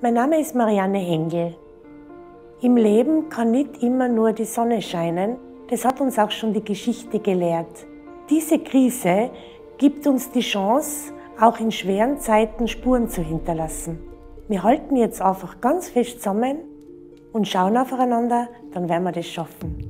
Mein Name ist Marianne Hengl. Im Leben kann nicht immer nur die Sonne scheinen, das hat uns auch schon die Geschichte gelehrt. Diese Krise gibt uns die Chance, auch in schweren Zeiten Spuren zu hinterlassen. Wir halten jetzt einfach ganz fest zusammen und schauen aufeinander, dann werden wir das schaffen.